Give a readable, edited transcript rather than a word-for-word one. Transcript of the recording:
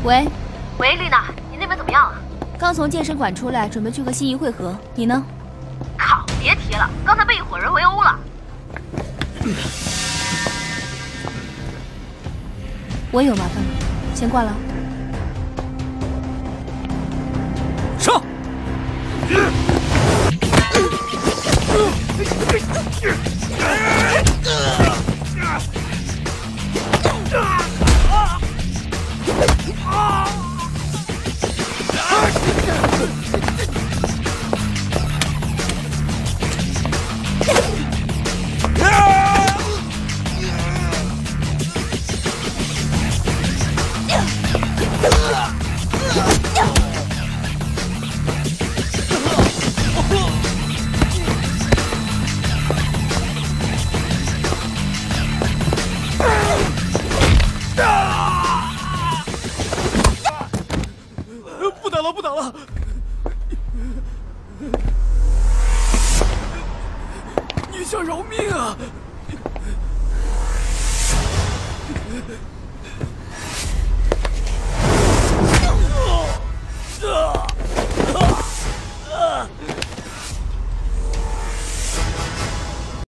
喂， 喂，丽娜，你那边怎么样啊？ 刚从健身馆出来，准备去和心仪会合。你呢？ 靠，别提了，刚才被一伙人围殴了。 我有麻烦了，先挂了。 上！不打了，不打了！你想饶命啊！